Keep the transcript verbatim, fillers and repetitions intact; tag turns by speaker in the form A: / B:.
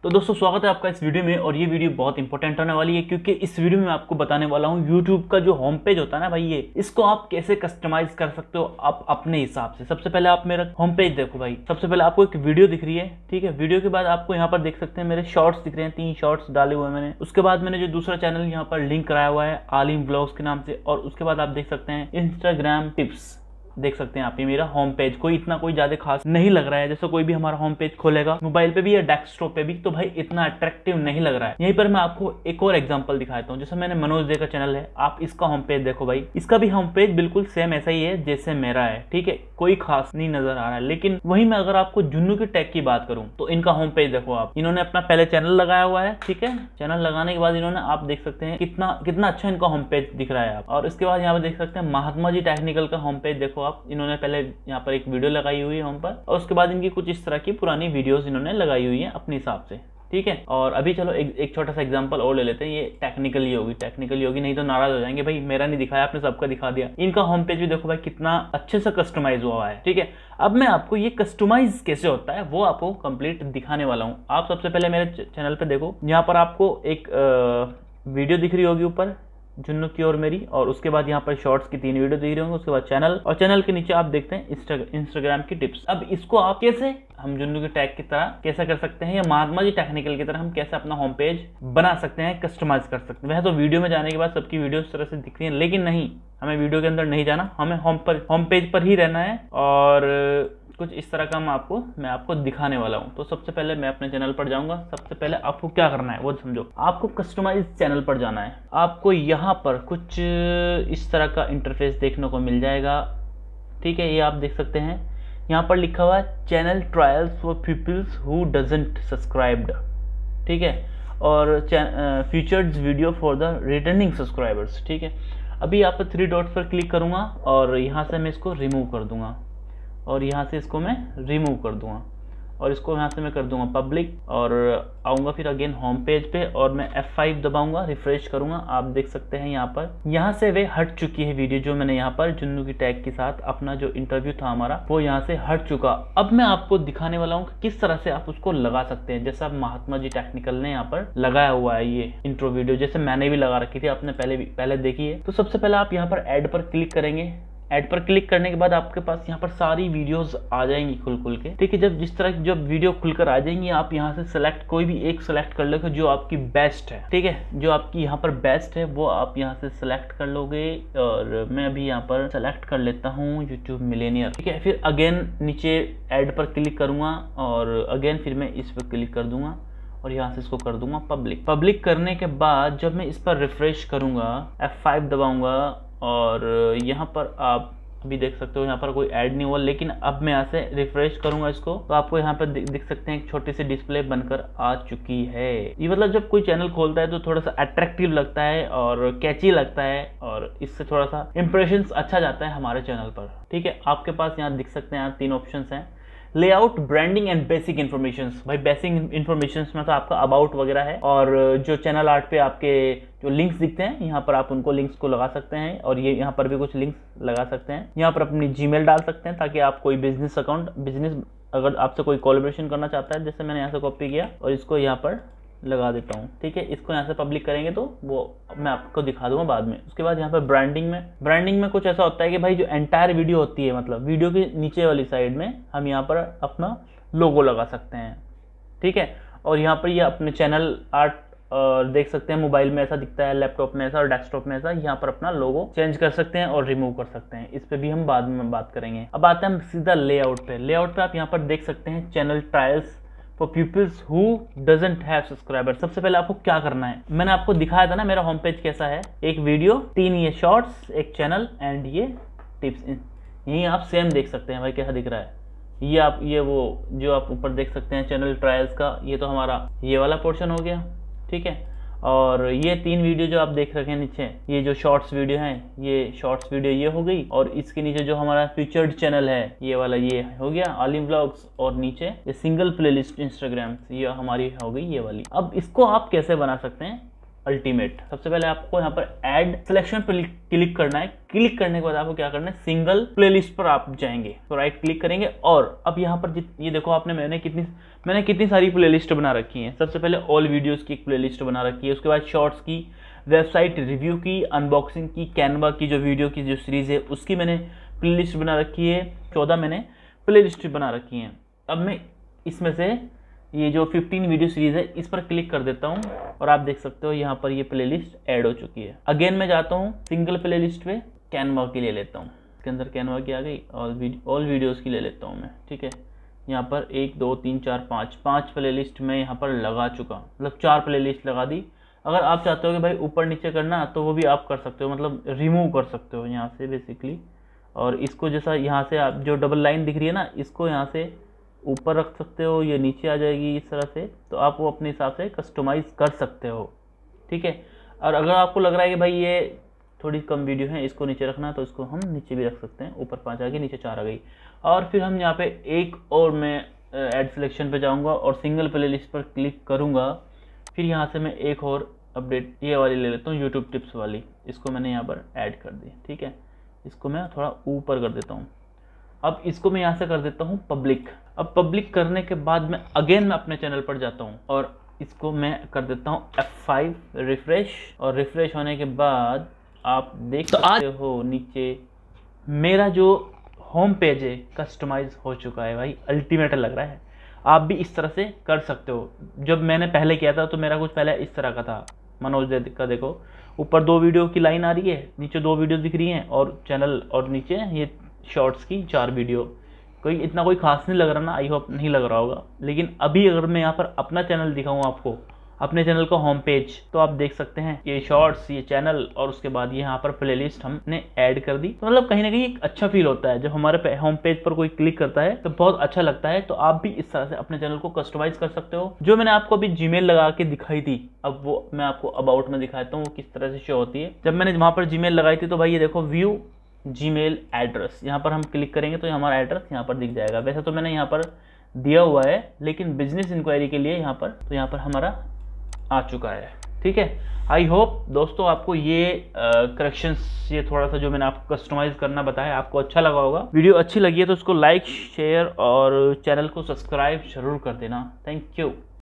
A: तो दोस्तों स्वागत है आपका इस वीडियो में। और ये वीडियो बहुत इंपॉर्टेंट होने वाली है क्योंकि इस वीडियो में मैं आपको बताने वाला हूँ यूट्यूब का जो होम पेज होता है ना भाई, ये इसको आप कैसे कस्टमाइज कर सकते हो आप अपने हिसाब से। सबसे पहले आप मेरा होम पेज देखो भाई। सबसे पहले आपको एक वीडियो दिख रही है, ठीक है। वीडियो के बाद आपको यहाँ पर देख सकते हैं मेरे शॉर्ट्स दिख रहे हैं, तीन शॉर्ट्स डाले हुए हैं मैंने। उसके बाद मैंने जो दूसरा चैनल यहाँ पर लिंक कराया हुआ है आलिम व्लॉग्स के नाम से। और उसके बाद आप देख सकते हैं इंस्टाग्राम टिप्स, देख सकते हैं आप। ये मेरा होम पेज कोई इतना कोई ज्यादा खास नहीं लग रहा है। जैसे कोई भी हमारा होम पेज खोलेगा मोबाइल पे भी या डेस्कटॉप पे भी तो भाई इतना अट्रैक्टिव नहीं लग रहा है। यहीं पर मैं आपको एक और एग्जांपल दिखाता हूँ। जैसे मैंने मनोज दे का चैनल है, आप इसका होम पेज देखो भाई। इसका भी होम पेज बिल्कुल सेम ऐसा ही है जैसे मेरा है, ठीक है। कोई खास नहीं नजर आ रहा है। लेकिन वही मैं अगर आपको जुन्नू की टैग की बात करूं तो इनका होम पेज देखो आप। इन्होंने अपना पहले चैनल लगाया हुआ है, ठीक है। चैनल लगाने के बाद इन्होंने, आप देख सकते हैं कितना कितना अच्छा इनका होम पेज दिख रहा है आप। और इसके बाद यहाँ पे देख सकते हैं महात्मा जी टेक्निकल का होम पेज देखो आप। इन्होंने पहले यहाँ पर एक वीडियो लगाई हुई है होम पर, और उसके बाद इनकी कुछ इस तरह की पुरानी वीडियोस इन्होंने लगाई हुई है अपने हिसाब से, ठीक है। और अभी चलो एक, एक छोटा सा एग्जांपल और ले लेते हैं। ये टेक्निकली होगी, टेक्निकली होगी नहीं तो नाराज हो जाएंगे भाई, मेरा नहीं दिखाया आपने, सबका दिखा दिया। इनका होम पेज भी देखो भाई कितना अच्छे से कस्टमाइज हुआ है, ठीक है। अब मैं आपको ये कस्टमाइज कैसे होता है वो आपको कंप्लीट दिखाने वाला हूँ। आप सबसे पहले मेरे चैनल पे देखो, यहाँ पर आपको एक आ, वीडियो दिख रही होगी ऊपर, जुन्नू की और मेरी। और उसके बाद यहाँ पर शॉर्ट्स की तीन वीडियो दिख रही होंगे। उसके बाद चैनल, और चैनल के नीचे आप देखते हैं इंस्टा, इंस्टाग्राम की टिप्स। अब इसको आप कैसे, हम जुन्नू के टैग की तरह कैसे कर सकते हैं, या महात्मा जी टेक्निकल की तरह हम कैसे अपना होम पेज बना सकते हैं, कस्टमाइज कर सकते हैं। वह तो वीडियो में जाने के बाद सबकी वीडियो इस तरह से दिखती है, लेकिन नहीं, हमें वीडियो के अंदर नहीं जाना, हमें होम पर होम पेज पर ही रहना है। और कुछ इस तरह का मैं आपको मैं आपको दिखाने वाला हूं। तो सबसे पहले मैं अपने चैनल पर जाऊंगा। सबसे पहले आपको क्या करना है वो समझो। आपको कस्टमाइज चैनल पर जाना है। आपको यहाँ पर कुछ इस तरह का इंटरफेस देखने को मिल जाएगा, ठीक है। ये आप देख सकते हैं, यहाँ पर लिखा हुआ है channel trials for peoples who doesn't subscribed, ठीक है। और featured video for the returning subscribers, ठीक है। अभी यहाँ पर थ्री डॉट्स पर क्लिक करूंगा और यहाँ से मैं इसको रिमूव कर दूंगा, और यहाँ से इसको मैं रिमूव कर दूंगा, और इसको यहाँ से मैं कर दूंगा पब्लिक। और आऊँगा फिर अगेन होम पेज पे, और मैं एफ फाइव दबाऊंगा, रिफ्रेश करूंगा। आप देख सकते हैं यहाँ पर, यहाँ से वे हट चुकी है वीडियो जो मैंने यहाँ पर जुन्नू की टैग के साथ अपना जो इंटरव्यू था हमारा, वो यहाँ से हट चुका। अब मैं आपको दिखाने वाला हूँ किस तरह से आप उसको लगा सकते हैं। जैसा महात्मा जी टेक्निकल ने यहाँ पर लगाया हुआ है ये इंट्रो वीडियो, जैसे मैंने भी लगा रखी थी, आपने पहले भी पहले देखी है। तो सबसे पहले आप यहाँ पर एड पर क्लिक करेंगे। ऐड पर क्लिक करने के बाद आपके पास यहाँ पर सारी वीडियोस आ जाएंगी खुल खुल के, ठीक है। जब जिस तरह की जब वीडियो खुलकर आ जाएंगी, आप यहाँ से सेलेक्ट कोई भी एक सेलेक्ट कर लोगे जो आपकी बेस्ट है, ठीक है। जो आपकी यहाँ पर बेस्ट है वो आप यहाँ से सेलेक्ट कर लोगे। और मैं अभी यहाँ पर सेलेक्ट कर लेता हूँ यूट्यूब मिलेनियर, ठीक है। फिर अगेन नीचे ऐड पर क्लिक करूंगा, और अगेन फिर मैं इस पर क्लिक कर दूंगा, और यहाँ से इसको कर दूंगा पब्लिक। पब्लिक करने के बाद जब मैं इस पर रिफ्रेश करूंगा, एफ फाइव दबाऊंगा, और यहाँ पर आप अभी देख सकते हो यहाँ पर कोई ऐड नहीं हुआ। लेकिन अब मैं यहाँ से रिफ्रेश करूंगा इसको, तो आपको यहाँ पर देख सकते हैं एक छोटी सी डिस्प्ले बनकर आ चुकी है। ये मतलब जब कोई चैनल खोलता है तो थोड़ा सा अट्रैक्टिव लगता है और कैची लगता है, और इससे थोड़ा सा इंप्रेशन अच्छा जाता है हमारे चैनल पर, ठीक है। आपके पास यहाँ दिख सकते हैं, यहाँ तीन ऑप्शन हैं, layout, branding and basic information. भाई बेसिक इन्फॉर्मेशन में तो आपका अबाउट वगैरह है, और जो चैनल आर्ट पे आपके जो लिंक्स दिखते हैं यहाँ पर आप उनको लिंक्स को लगा सकते हैं। और ये यहाँ पर भी कुछ लिंक्स लगा सकते हैं। यहाँ पर अपनी जीमेल डाल सकते हैं ताकि आप कोई बिजनेस अकाउंट, बिजनेस अगर आपसे कोई कोलैबोरेशन करना चाहता है, जैसे मैंने यहाँ से कॉपी किया और इसको यहाँ पर लगा देता हूँ, ठीक है। इसको यहाँ से पब्लिक करेंगे तो वो मैं आपको दिखा दूंगा बाद में। उसके बाद यहाँ पर ब्रांडिंग में ब्रांडिंग में कुछ ऐसा होता है कि भाई जो एंटायर वीडियो होती है, मतलब वीडियो के नीचे वाली साइड में हम यहाँ पर अपना लोगो लगा सकते हैं, ठीक है। और यहाँ पर ये यह अपने चैनल आर्ट और देख सकते हैं, मोबाइल में ऐसा दिखता है, लैपटॉप में ऐसा, और डेस्कटॉप में ऐसा। यहाँ पर अपना लोगो चेंज कर सकते हैं और रिमूव कर सकते हैं। इस पे भी हम बाद में बात करेंगे। अब आते हैं हम सीधा लेआउट पे। लेआउट पे आप यहाँ पर देख सकते हैं channel trials for peoples who doesn't have subscriber. सबसे पहले आपको क्या करना है, मैंने आपको दिखाया था ना मेरा होम पेज कैसा है। एक वीडियो, तीन ये शॉर्ट्स, एक चैनल एंड ये टिप्स। यही आप सेम देख सकते हैं भाई कैसा दिख रहा है। ये आप ये वो जो आप ऊपर देख सकते हैं चैनल ट्रायल्स का, ये तो हमारा ये वाला पोर्शन हो गया, ठीक है। और ये तीन वीडियो जो आप देख रखे हैं नीचे, ये जो शॉर्ट्स वीडियो हैं, ये शॉर्ट्स वीडियो ये हो गई। और इसके नीचे जो हमारा फीचर्ड चैनल है ये वाला, ये हो गया आलिम व्लॉग्स। और नीचे ये सिंगल प्लेलिस्ट इंस्टाग्राम, ये हमारी हो गई ये वाली। अब इसको आप कैसे बना सकते हैं अल्टीमेट। सबसे पहले आपको यहाँ पर ऐड सिलेक्शन पर क्लिक करना है। क्लिक करने के बाद आपको क्या करना है, सिंगल प्लेलिस्ट पर आप जाएंगे तो राइट क्लिक करेंगे और अब यहाँ पर ये देखो आपने मैंने कितनी मैंने कितनी सारी प्लेलिस्ट बना रखी हैं। सबसे पहले ऑल वीडियोस की एक प्लेलिस्ट बना रखी है, उसके बाद शॉर्ट्स की, वेबसाइट रिव्यू की, अनबॉक्सिंग की, कैनवा की जो वीडियो की जो सीरीज है उसकी मैंने प्लेलिस्ट बना रखी है। चौदह मैंने प्लेलिस्ट बना रखी हैं। अब मैं इसमें से ये जो पंद्रह वीडियो सीरीज है इस पर क्लिक कर देता हूँ और आप देख सकते हो यहाँ पर ये प्लेलिस्ट ऐड हो चुकी है। अगेन मैं जाता हूँ सिंगल प्लेलिस्ट पे, कैनवा की ले लेता हूँ। इसके अंदर कैनवा की आ गई, ऑल वीडियो ऑल वीडियोज़ की ले लेता हूँ मैं, ठीक है। यहाँ पर एक दो तीन चार पाँच पाँच प्लेलिस्ट मैं यहाँ पर लगा चुका, मतलब चार प्लेलिस्ट लगा दी। अगर आप चाहते हो कि भाई ऊपर नीचे करना तो वो भी आप कर सकते हो, मतलब रिमूव कर सकते हो यहाँ से बेसिकली। और इसको जैसा यहाँ से आप जो डबल लाइन दिख रही है ना, इसको यहाँ से ऊपर रख सकते हो, ये नीचे आ जाएगी इस तरह से, तो आप वो अपने हिसाब से कस्टमाइज़ कर सकते हो, ठीक है। और अगर आपको लग रहा है कि भाई ये थोड़ी कम वीडियो है, इसको नीचे रखना है तो इसको हम नीचे भी रख सकते हैं। ऊपर पाँच आ गई, नीचे चार आ गई। और फिर हम यहाँ पे एक और मैं ऐड सिलेक्शन पे जाऊँगा और सिंगल प्लेलिस्ट पर क्लिक करूँगा। फिर यहाँ से मैं एक और अपडेट ये वाली ले लेता हूँ, यूट्यूब टिप्स वाली, इसको मैंने यहाँ पर ऐड कर दी, ठीक है। इसको मैं थोड़ा ऊपर कर देता हूँ। अब इसको मैं यहाँ से कर देता हूँ पब्लिक। अब पब्लिक करने के बाद मैं अगेन मैं अपने चैनल पर जाता हूँ और इसको मैं कर देता हूँ एफ फाइव रिफ्रेश। और रिफ्रेश होने के बाद आप देख तो सकते हो नीचे मेरा जो होम पेज है कस्टमाइज हो चुका है भाई, अल्टीमेट लग रहा है। आप भी इस तरह से कर सकते हो। जब मैंने पहले किया था तो मेरा कुछ पहले इस तरह का था, मनोज का देखो ऊपर दो वीडियो की लाइन आ रही है, नीचे दो वीडियो दिख रही हैं और चैनल, और नीचे ये शॉर्ट्स की चार वीडियो। कोई इतना कोई खास नहीं लग रहा ना, आई होप नहीं लग रहा होगा। लेकिन अभी अगर मैं यहाँ पर अपना चैनल दिखाऊँ आपको, अपने चैनल का होम पेज, तो आप देख सकते हैं ये शॉर्ट्स, ये चैनल और उसके बाद ये यहाँ पर प्लेलिस्ट हमने ऐड कर दी। तो मतलब कहीं ना कहीं एक अच्छा फील होता है जब हमारे होम पेज पर कोई क्लिक करता है तो बहुत अच्छा लगता है। तो आप भी इस तरह से अपने चैनल को कस्टमाइज कर सकते हो। जो मैंने आपको अभी जीमेल लगा के दिखाई थी, अब वो मैं आपको अबाउट में दिखाता हूँ वो किस तरह से शो होती है। जब मैंने वहाँ पर जीमेल लगाई थी तो भाई ये देखो व्यू जीमेल एड्रेस, यहाँ पर हम क्लिक करेंगे तो हमारा एड्रेस यहाँ पर दिख जाएगा। वैसे तो मैंने यहाँ पर दिया हुआ है, लेकिन बिजनेस इंक्वायरी के लिए यहाँ पर तो यहाँ पर हमारा आ चुका है, ठीक है। आई होप दोस्तों आपको ये करेक्शंस, ये थोड़ा सा जो मैंने आपको कस्टमाइज करना बताया आपको अच्छा लगा होगा। वीडियो अच्छी लगी है तो उसको लाइक, शेयर और चैनल को सब्सक्राइब जरूर कर देना। Thank you.